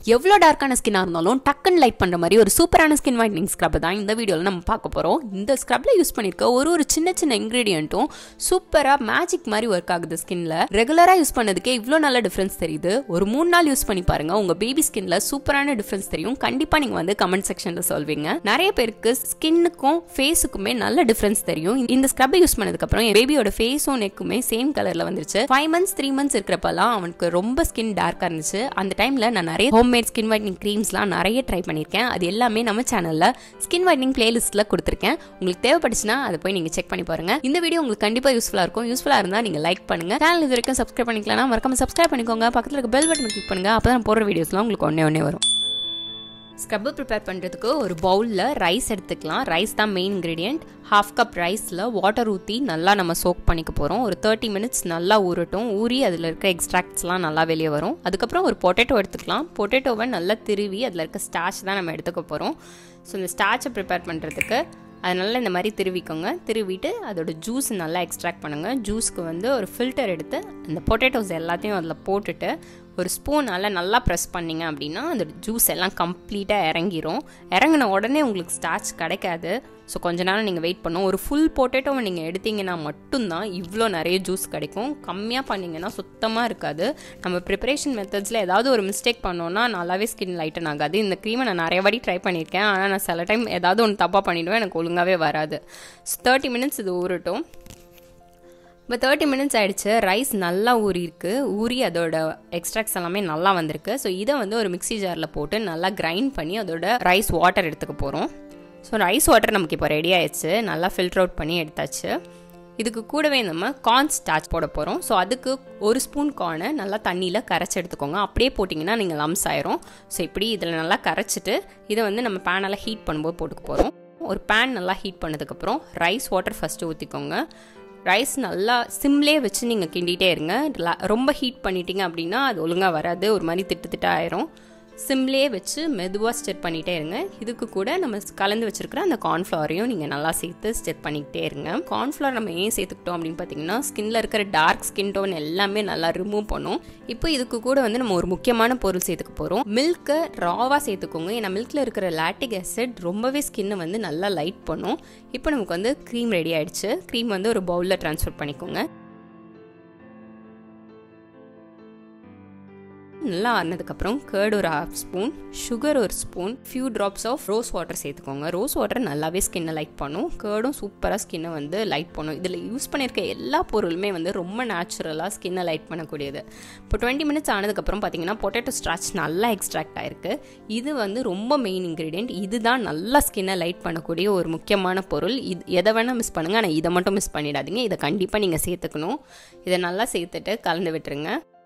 எவ்வளோ டார்க்கான ஸ்கின்னாக இருந்தாலும் டக்குன்னு லைட் பண்ணுற மாதிரி ஒரு சூப்பரான ஸ்கின் வைட்னிங் ஸ்க்ரப் தான் இந்த வீடியோவில் நம்ம பார்க்க போகிறோம். இந்த ஸ்க்ரப்பில் யூஸ் பண்ணியிருக்க ஒரு சின்ன சின்ன இன்க்ரீடியண்ட்டும் சூப்பராக மேஜிக் மாதிரி ஒர்க் ஆகுது ஸ்கின்ல. ரெகுலராக யூஸ் பண்ணதுக்கே இவ்வளோ நல்ல டிஃப்ரென்ஸ் தெரியுது. ஒரு 3 நாள் யூஸ் பண்ணி பாருங்க, உங்கள் பேபி ஸ்கின்ல சூப்பரான டிஃப்ரென்ஸ் தெரியும். கண்டிப்பாக நீங்கள் வந்து கமெண்ட் செக்ஷனில் சொல்வீங்க. நிறைய பேருக்கு ஸ்கின்னுக்கும் ஃபேஸுக்குமே நல்ல டிஃப்ரென்ஸ் தெரியும். இந்த ஸ்க்ரப்பை யூஸ் பண்ணதுக்கப்புறம் என் பேபியோட ஃபேஸும் நெக்குமே சேம் கலரில் வந்துருச்சு. 5 months 3 months இருக்கிறப்பெல்லாம் அவனுக்கு ரொம்ப ஸ்கின் டார்க்காக இருந்துச்சு. அந்த டைமில் நான் நிறைய ஹோம்மேட் ஸ்கின் வைட்னிங் க்ரீம்ஸ்லாம் நிறைய ட்ரை பண்ணியிருக்கேன். அது எல்லாமே நம்ம சேனலில் ஸ்கின் வைட்னிங் பிளேலிஸ்ட்டில் கொடுத்துருக்கேன். உங்களுக்கு தேவைப்பட்டுச்சுன்னா அதை போய் நீங்கள் செக் பண்ணி பாருங்க. இந்த வீடியோ உங்களுக்கு கண்டிப்பாக யூஸ்ஃபுல்லாக இருக்கும். யூஸ்ஃபுல்லாக இருந்தால் நீங்கள் லைக் பண்ணுங்க. சேனல் இது வரைக்கும் சப்ஸ்கிரைப் பண்ணிக்கலாம், மறக்காம சப்ஸ்கிரைப் பண்ணிக்கோங்க. பக்கத்தில் இருக்க பெல் பட்டன் கிளிக் பண்ணுங்க. அப்போ தான் போடுற வீடியோஸ்லாம் உங்களுக்கு ஒன்னே வரும். ஸ்க்ரப்பு ப்ரிப்பேர் பண்ணுறதுக்கு ஒரு பவுலில் ரைஸ் எடுத்துக்கலாம். ரைஸ் தான் மெயின் இன்க்ரீடியன்ட். 1/2 cup ரைஸில் வாட்டர் ஊற்றி நல்லா நம்ம சோக் பண்ணிக்க போகிறோம். ஒரு 30 minutes நல்லா ஊறட்டும். ஊறி அதில் இருக்க எக்ஸ்ட்ராக்ட்ஸ்லாம் நல்லா வெளியே வரும். அதுக்கப்புறம் ஒரு பொட்டேட்டோ எடுத்துக்கலாம். பொட்டேட்டோவை நல்லா திருவி அதில் இருக்க ஸ்டார்ச் தான் நம்ம எடுத்துக்க போகிறோம். ஸோ இந்த ஸ்டார்ச்சை ப்ரிப்பேர் பண்ணுறதுக்கு அதனால இந்த மாதிரி திருவிக்கோங்க. திருவிட்டு அதோட ஜூஸ் நல்லா எக்ஸ்ட்ராக்ட் பண்ணுங்கள். ஜூஸ்க்கு வந்து ஒரு ஃபில்டர் எடுத்து அந்த பொட்டேட்டோஸ் எல்லாத்தையும் அதில் போட்டுட்டு ஒரு ஸ்பூனால் நல்லா ப்ரெஸ் பண்ணிங்க அப்படின்னா அந்த ஜூஸ் எல்லாம் கம்ப்ளீட்டாக இறங்கிரும். இறங்கின உடனே உங்களுக்கு ஸ்டார்ச் கிடைக்காது. ஸோ கொஞ்ச நேரம் நீங்கள் வெயிட் பண்ணும். ஒரு ஃபுல் பொட்டேட்டோவை நீங்கள் எடுத்தீங்கன்னா மட்டும்தான் இவ்வளோ நிறைய ஜூஸ் கிடைக்கும். கம்மியாக பண்ணிங்கன்னா சுத்தமாக இருக்காது. நம்ம ப்ரிப்பரேஷன் மெத்தட்ஸில் ஏதாவது ஒரு மிஸ்டேக் பண்ணோன்னா நல்லாவே ஸ்கின் லைட்டன் ஆகாது. இந்த க்ரீமை நான் நிறைய வாட்டி ட்ரை பண்ணியிருக்கேன். ஆனால் நான் சில டைம் ஏதாவது ஒன்று தப்பாக பண்ணிவிடுவேன், எனக்கு ஒழுங்காகவே வராது. 30 minutes இது ஊறட்டும். இப்போ 30 minutes ஆகிடுச்சு. ரைஸ் நல்லா ஊறிருக்கு. ஊறி அதோட எக்ஸ்ட்ராக்ட்ஸ் எல்லாமே நல்லா வந்திருக்கு. ஸோ இதை வந்து ஒரு மிக்ஸி ஜாரில் போட்டு நல்லா கிரைண்ட் பண்ணி அதோட ரைஸ் வாட்டர் எடுத்துக்க போகிறோம். ஸோ ரைஸ் வாட்டர் நமக்கு இப்போ ரெடி ஆயிடுச்சு. நல்லா ஃபில்டர் அவுட் பண்ணி எடுத்தாச்சு. இதுக்கு கூடவே நம்ம கார்ன் ஸ்டார்ச் போட போகிறோம். ஸோ அதுக்கு 1 ஸ்பூன் கார்னை நல்லா தண்ணியில் கரைச்சி எடுத்துக்கோங்க. அப்படியே போட்டிங்கன்னா நீங்கள் லம்ஸ் ஆயிரும். ஸோ இப்படி இதில் நல்லா கரைச்சிட்டு இதை வந்து நம்ம பேனெல்லாம் ஹீட் பண்ணும்போது போட்டுக்க போகிறோம். ஒரு பேன் நல்லா ஹீட் பண்ணதுக்கப்புறம் ரைஸ் வாட்டர் ஃபஸ்ட்டு ஊற்றிக்கோங்க. ரைஸ் நல்லா சிம்லே வச்சு நீங்கள் கிண்டிகிட்டே இருங்க. ரொம்ப ஹீட் பண்ணிட்டீங்க அப்படின்னா அது ஒழுங்காக வராது, ஒரு மாதிரி திட்டு ஆயிரும். சிம்லே வச்சு மெதுவாக ஸ்டெப் பண்ணிகிட்டே இருங்க. இதுக்கு கூட நம்ம கலந்து வச்சுருக்கிற அந்த கார்ன்ஃப்ளவரையும் நீங்கள் நல்லா சேர்த்து ஸ்டெப் பண்ணிக்கிட்டே இருங்க. கார்ன்ஃப்ளவர் நம்ம ஏன் சேர்த்துக்கிட்டோம் அப்படின்னு பார்த்தீங்கன்னா ஸ்கின்ல இருக்கிற டார்க் ஸ்கின் டோன் எல்லாமே நல்லா ரிமூவ் பண்ணும். இப்போ இதுக்கு கூட வந்து நம்ம ஒரு முக்கியமான பொருள் சேர்த்துக்க போகிறோம். மில்க்கை ராவாக சேர்த்துக்கோங்க. ஏன்னா மில்கில் இருக்கிற லாக்டிக் ஆசிட் ரொம்பவே ஸ்கின்னை வந்து நல்லா லைட் பண்ணும். இப்போ நமக்கு வந்து க்ரீம் ரெடி ஆகிடுச்சு. க்ரீம் வந்து ஒரு பவுலில் ட்ரான்ஸ்ஃபர் பண்ணிக்கோங்க. நல்லா ஆறினதுக்கப்புறம் கர்ட் ஒரு 1/2 spoon, sugar 1 spoon, few drops of rose water சேர்த்துக்கோங்க. ரோஸ் வாட்டர் நல்லாவே ஸ்கின்னை லைட் பண்ணும். கர்டும் சூப்பராக ஸ்கின்னை வந்து லைட் பண்ணும். இதில் யூஸ் பண்ணியிருக்க எல்லா பொருளுமே வந்து ரொம்ப நேச்சுரலாக ஸ்கின்னை லைட் பண்ணக்கூடியது. இப்போ 20 minutes ஆனதுக்கப்புறம் பார்த்தீங்கன்னா பொட்டேட்டோ ஸ்டார்ச் நல்லா எக்ஸ்ட்ராக்ட் ஆயிருக்கு. இது வந்து ரொம்ப மெயின் இன்க்ரீடியன்ட். இதுதான் நல்லா ஸ்கின்னை லைட் பண்ணக்கூடிய ஒரு முக்கியமான பொருள். இது எதை வேணால் மிஸ் பண்ணுங்கள், ஆனால் இதை மட்டும் மிஸ் பண்ணிடாதீங்க. இதை கண்டிப்பாக நீங்கள் சேர்த்துக்கணும். இதை நல்லா சேர்த்துட்டு கலந்து விட்டுருங்க.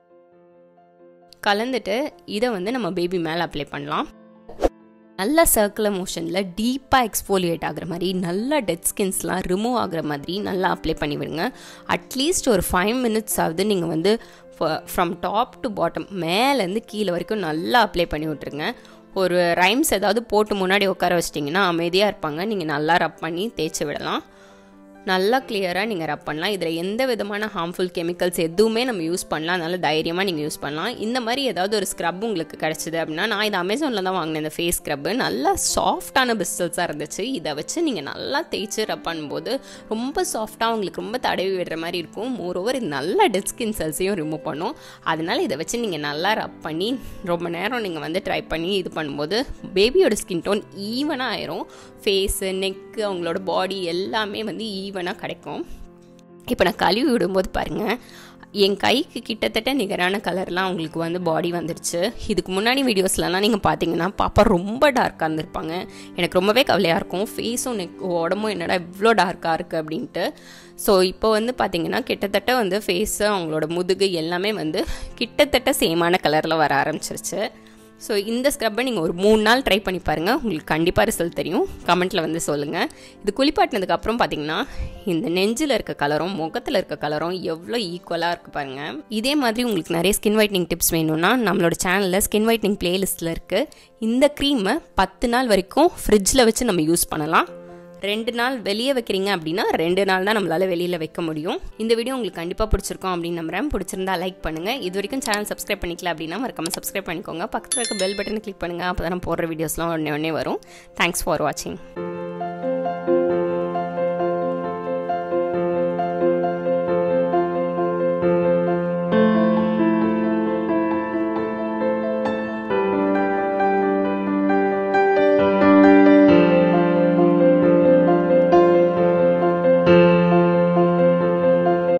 கலந்துட்டு இதை வந்து நம்ம பேபி மேலே அப்ளை பண்ணலாம். நல்ல சர்க்குலர் மோஷனில் டீப்பாக எக்ஸ்ஃபோலியேட் ஆகிற மாதிரி, நல்ல டெட் ஸ்கின்ஸ்லாம் ரிமூவ் ஆகிற மாதிரி நல்லா அப்ளை பண்ணி விடுங்க. அட்லீஸ்ட் ஒரு 5 minutes ஆகுது நீங்கள் வந்து ஃப்ரம் டாப் டு பாட்டம் மேலேருந்து கீழே வரைக்கும் நல்லா அப்ளை பண்ணி விட்டுருங்க. ஒரு ரைம்ஸ் ஏதாவது போட்டு முன்னாடி உட்கார வச்சிட்டிங்கன்னா அமைதியாக இருப்பாங்க. நீங்கள் நல்லா ரப் பண்ணி தேய்ச்சி விடலாம். நல்லா கிளியராக நீங்கள் ரப் பண்ணலாம். இதில் எந்த விதமான ஹார்ம்ஃபுல் கெமிக்கல்ஸ் எதுவுமே நம்ம யூஸ் பண்ணலாம். அதனால் தைரியமாக நீங்கள் யூஸ் பண்ணலாம். இந்த மாதிரி ஏதாவது ஒரு ஸ்க்ரப் உங்களுக்கு கிடச்சிது அப்படின்னா, நான் இது அமேசானில் தான் வாங்கினேன். இந்த ஃபேஸ் ஸ்க்ரப்பு நல்லா சாஃப்டான பிரிஸ்டல்ஸாக இருந்துச்சு. இதை வச்சு நீங்கள் நல்லா தேய்ச்சி ரப் பண்ணும்போது ரொம்ப சாஃப்டாக உங்களுக்கு ரொம்ப தடவி விடுற மாதிரி இருக்கும். மோரோவர் இது நல்ல டெட் ஸ்கின் செல்ஸையும் ரிமூவ் பண்ணும். அதனால் இதை வச்சு நீங்கள் நல்லா ரப் பண்ணி ரொம்ப நேரம் நீங்கள் வந்து ட்ரை பண்ணி இது பண்ணும்போது பேபியோட ஸ்கின் டோன் ஈவனாக ஆயிரும். ஃபேஸு, நெக்கு, அவங்களோட பாடி எல்லாமே வந்து ஈவனாக கிடைக்கும். இப்போ நான் கழுவி விடும்போது பாருங்கள், என் கைக்கு கிட்டத்தட்ட நிகரான கலர்லாம் அவங்களுக்கு வந்து பாடி வந்துருச்சு. இதுக்கு முன்னாடி வீடியோஸ்லாம் நீங்கள் பார்த்தீங்கன்னா பாப்பா ரொம்ப டார்க்காக இருந்திருப்பாங்க. எனக்கு ரொம்பவே கவலையாக இருக்கும். ஃபேஸும் நெக் உடம்பும் என்னடா இவ்வளோ டார்க்காக இருக்குது அப்படின்ட்டு. ஸோ இப்போ வந்து பார்த்தீங்கன்னா கிட்டத்தட்ட வந்து ஃபேஸு, அவங்களோட முதுகு எல்லாமே வந்து கிட்டத்தட்ட சேமான கலரில் வர ஆரம்பிச்சிருச்சு. ஸோ இந்த ஸ்க்ரப்பை நீங்கள் ஒரு 3 நாள் ட்ரை பண்ணி பாருங்கள். உங்களுக்கு கண்டிப்பாக ரிசல்ட் தெரியும். கமெண்ட்டில் வந்து சொல்லுங்கள். இது குளிப்பாட்டினதுக்கப்புறம் பார்த்தீங்கன்னா இந்த நெஞ்சில் இருக்க கலரும் முகத்தில் இருக்க கலரும் எவ்வளோ ஈக்குவலாக இருக்குது பாருங்கள். இதே மாதிரி உங்களுக்கு நிறைய ஸ்கின் வைட்னிங் டிப்ஸ் வேணும்னா நம்மளோட சேனலில் ஸ்கின் வைட்னிங் பிளேலிஸ்ட்டில் இருக்குது. இந்த க்ரீமை 10 நாள் வரைக்கும் ஃப்ரிட்ஜில் வச்சு நம்ம யூஸ் பண்ணலாம். 2 நாள் வெளியே வைக்கிறீங்க அப்படின்னா 2 நாள் தான் நம்மளால வெளியில் வைக்க முடியும். இந்த வீடியோ உங்களுக்கு கண்டிப்பாக பிடிச்சிருக்கும் அப்படின்னு நம்புறேன். பிடிச்சிருந்தா லைக் பண்ணுங்கள். இது வரைக்கும் சேனல் சப்ஸ்கிரைப் பண்ணிக்கல அப்படின்னா மறக்காம சப்ஸ்கிரைப் பண்ணிக்கோங்க. பக்கத்தில் இருக்க பெல் பட்டனை கிளிக் பண்ணுங்கள். அப்போ தான் நான் போடுற வீடியோஸ்லாம் உடனே வரும். தேங்க்ஸ் ஃபார் வாட்சிங்.